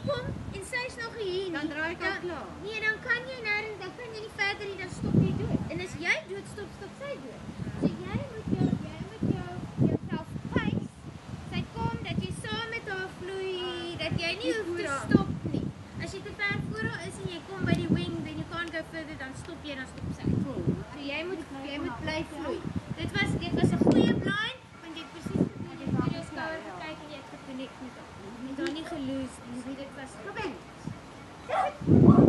kom en sy is nog hier nie. Dan draai ek al klaar. Nee, dan kan jy nêrens, dan kan jy nie verder nie, dan stop jy dood. En as jy dood stop, stop sy dood. So jy moet jouself pace. Sy kom dat jy saam met haar vloei, dat jy nie hoef te stop nie. As jy te ver voor haar is en jy kom by die wing, then you can't go further, dan stop jy, dan stop sy. So jy moet bly vloei. Dit was 'n goeie blind, want jy het presies gedoen, jy het skouer gekyk en jy het geconnect met haar. Jy het haar nie geloos nie, dit was